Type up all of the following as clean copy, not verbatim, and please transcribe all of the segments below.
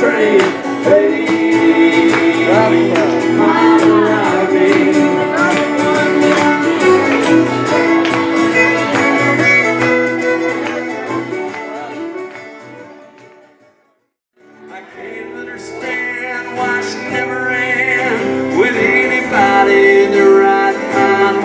train. Hey, I'm arriving. I can't understand why she never ran with anybody in the right mind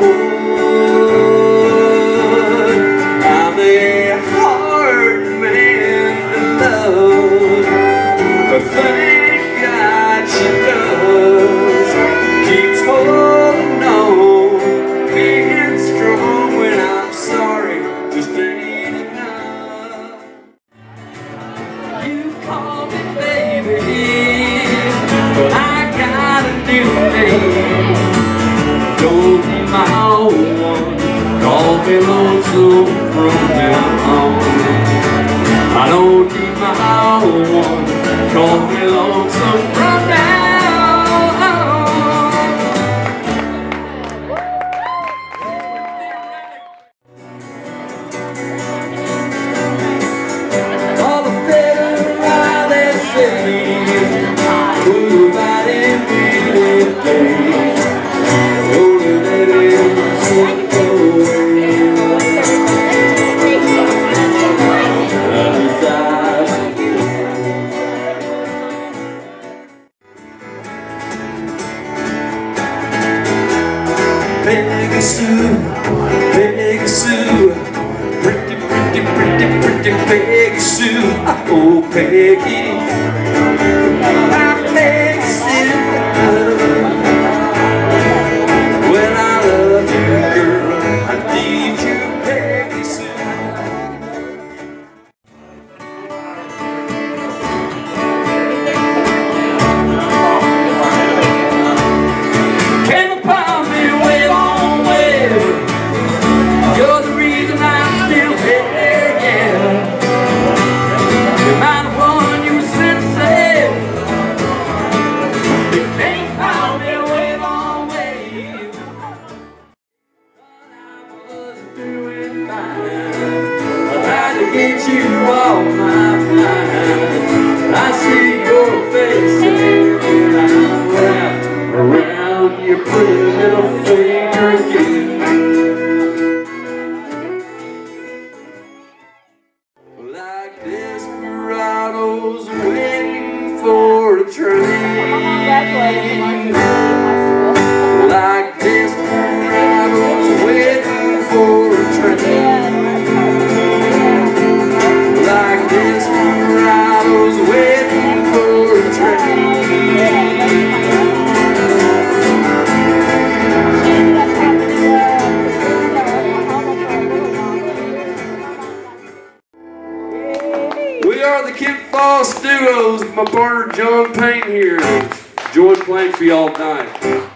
would. I'm a hard man to love, but thank God she does. Keeps holding on, being strong when I'm sorry just ain't enough. You call me baby, but I got a new name. Don't be my old one, call me lonesome from now on. I don't need my old one, call me lonesome from now on. All the better while they say, move out in me with days. Only let it slip away. Peggy Sue, Peggy Sue, pretty, pretty, pretty, pretty Peggy Sue. Oh, Peggy, Peggy Sue. When I love you, girl, I need you, Peggy Sue. Came upon me way long way. You're the reason I'm still here, yeah. You might have won, you were sincere. You came upon me way long way. Thought I was doing fine. I tried to get you off my mind. I see your face and I'm wrapped around your pretty little finger again. Like desperados waiting for a train. Like desperados waiting for a train. Like desperados waiting for a train. We are the Fauss duos. My partner John Payne here. Enjoyed playing for y'all tonight.